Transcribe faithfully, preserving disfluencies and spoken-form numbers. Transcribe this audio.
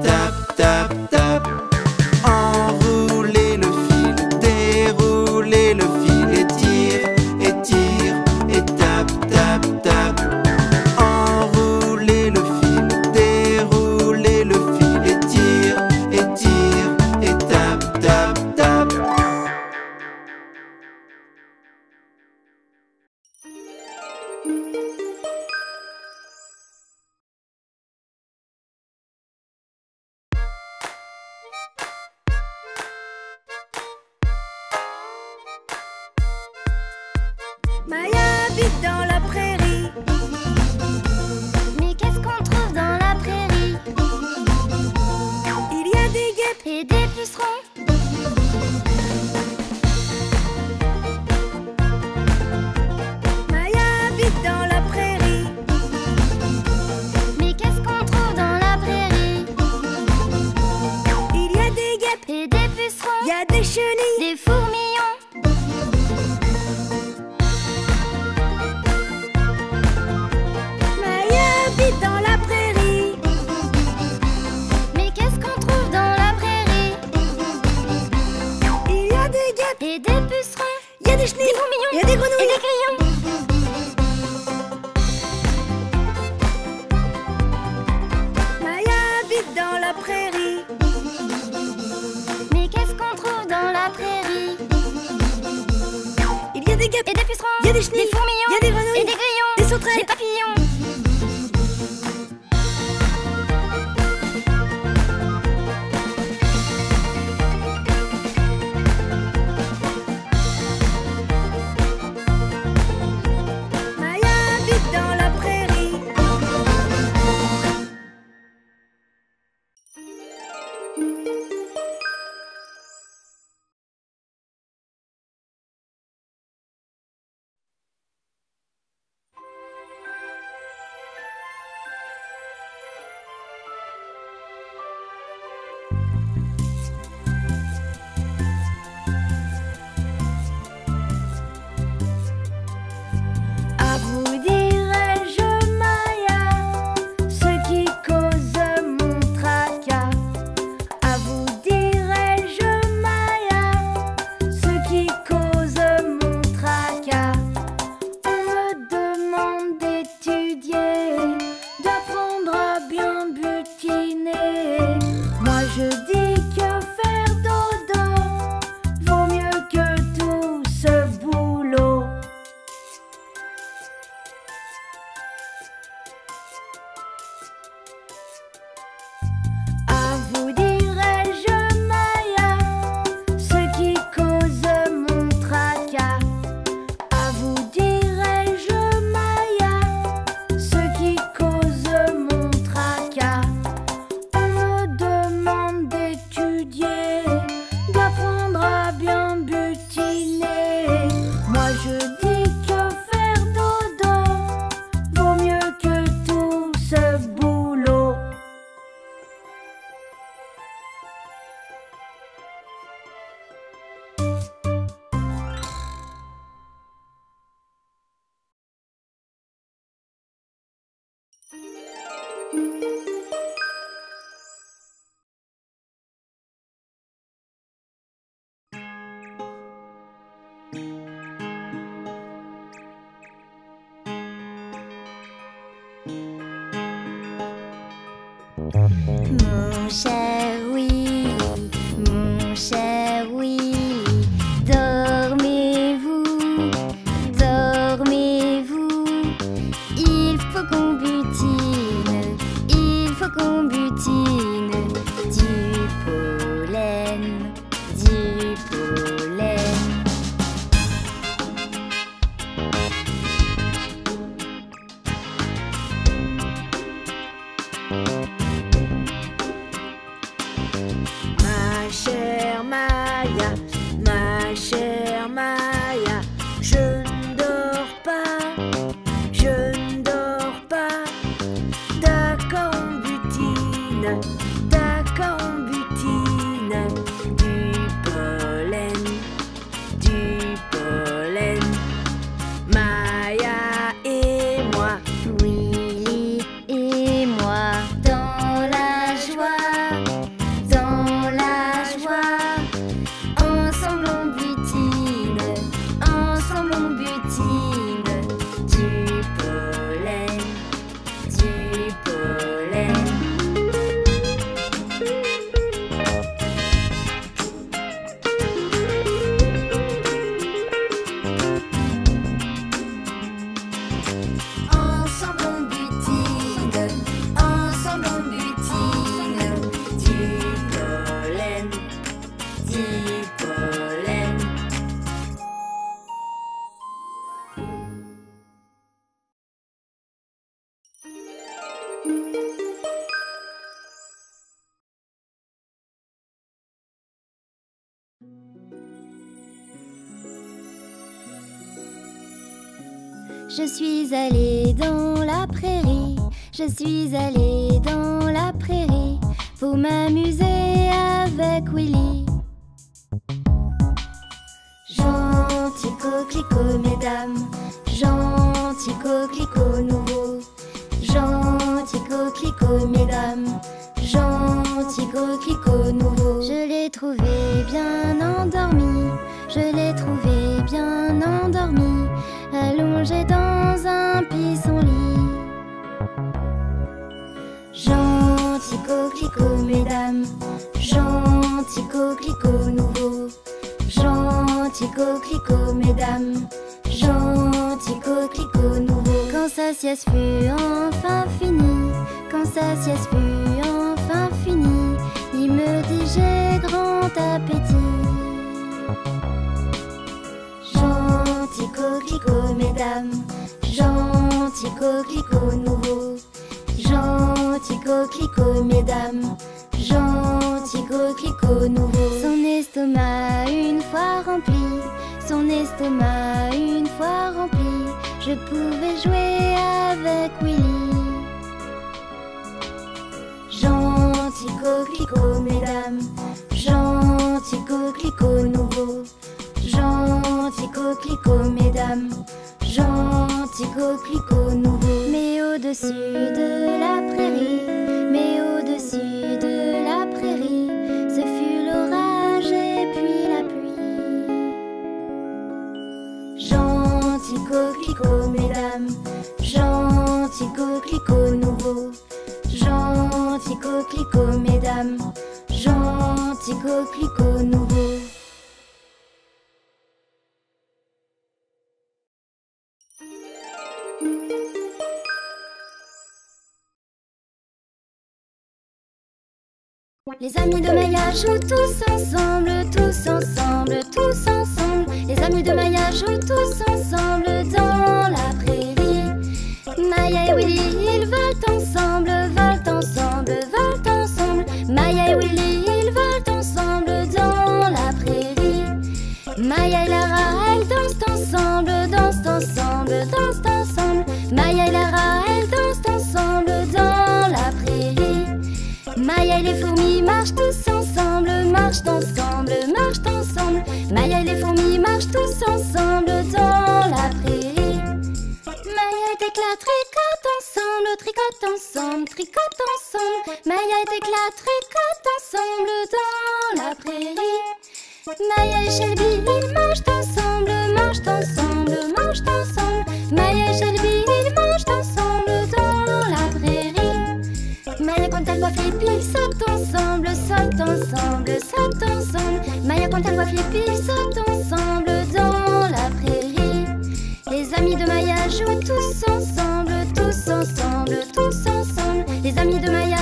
tape, tape, tape. Enroulez le fil, déroulez le fil, et tire, et tire, et tape, tape, tape. Enroulez le fil, déroulez le fil, et tire, et tire, et tape, tape, tape. Maya habite dans la prairie. Mais qu'est-ce qu'on trouve dans la prairie? Il y a des guêpes Et des pucerons. Maya habite dans la prairie. Mais qu'est-ce qu'on trouve dans la prairie? Il y a des guêpes Et des pucerons. Il y a des chenilles. Des fourmillons. Maya habite dans la prairie. Mais qu'est-ce qu'on trouve dans la prairie? Il y a des guêpes Et des pucerons. Il y a des chenilles. Des fourmillons. Il y a des grenouilles. Et des grillons. Maya habite dans la prairie. Mais qu'est-ce qu'on trouve dans la prairie? Il y a des guêpes Et des pucerons. Il y a des chenilles. Des fourmillons. Il y a des grenouilles. Et des grillons. Des sauterelles. Des papillons. Maya habite dans la prairie. À vous dirai-je, Maya, ce qui cause mon tracas. À vous dirai-je, Maya, ce qui cause mon tracas. On me demande d'étudier, d'apprendre à bien butiner. Moi je dis que faire dodo vaut mieux que tout ce boulot. À vous dirai-je, Maya, ce qui cause mon tracas. À vous dirai-je, Maya, ce qui cause mon tracas. On me demande d'étudier, d'apprendre à bien butiner. Moi je dis que faire dodo vaut mieux que tout ce boulot. Mon cher Willy, mon cher Willy, dormez-vous, dormez-vous. Il faut qu'on butine, il faut qu'on butine du pollen, du pollen. Ma chère Maya, ma chère Maya, je ne dors pas, je ne dors pas. D'accord, on butine, d'accord, on butine du pollen, du pollen. Maya et moi, Willy et moi, dans la joie, Je suis allée dans la prairie, je suis allée dans la prairie pour m'amuser avec Willy. Gentil coquelicot, mesdames, gentil coquelicot nouveau. Gentil coquelicot, mesdames, gentil coquelicot nouveau. Je l'ai trouvé bien endormi, je l'ai trouvé bien endormi, allongé dans un pissenlit. Gentil coquelicot, mesdames, gentil coquelicot nouveau. Gentil coquelicot, mesdames, gentil coquelicot nouveau. Quand sa sieste fut enfin finie, quand sa sieste fut enfin finie, il me dit j'ai grand appétit. Gentil coquelicot, mesdames, gentil coquelicot nouveau. Gentil coquelicot, mesdames, gentil coquelicot nouveau. Son estomac une fois rempli, son estomac une fois rempli, je pouvais jouer avec Willy. Gentil coquelicot, mesdames, gentil coquelicot nouveau. Gentil coquelicot, mesdames, gentil coquelicot nouveau. Mais au-dessus de la prairie, mais au-dessus de la prairie, ce fut l'orage et puis la pluie. Gentil coquelicot, mesdames, gentil coquelicot nouveau. Gentil coquelicot, mesdames, gentil coquelicot nouveau. Les amis de Maya jouent tous ensemble, tous ensemble, tous ensemble. Les amis de Maya jouent tous ensemble dans la prairie. Maya et Willy, ils volent ensemble, volent ensemble, volent ensemble. Maya et Willy, ils volent ensemble dans la prairie. Maya et Lara, elles dansent ensemble, dansent ensemble, dansent ensemble. Maya et Lara, elles dansent ensemble dans la prairie. Maya et les fourmis marchent tous ensemble, marchent ensemble, marchent ensemble. Maya et les fourmis marchent tous ensemble dans la prairie. Maya et Técla tricotent ensemble, tricotent ensemble, tricotent ensemble. Maya et Técla tricotent ensemble dans la prairie. Maya et Shelby, ils mangent ensemble, mangent ensemble, mangent ensemble. Maya et Shelby, ils mangent ensemble dans la prairie. Maya quand elle voit Flippy, ils sautent ensemble, sautent ensemble, sautent ensemble. Maya quand elle voit Flippy, ils sautent ensemble dans la prairie. Les amis de Maya jouent tous ensemble, tous ensemble, tous ensemble. Les amis de Maya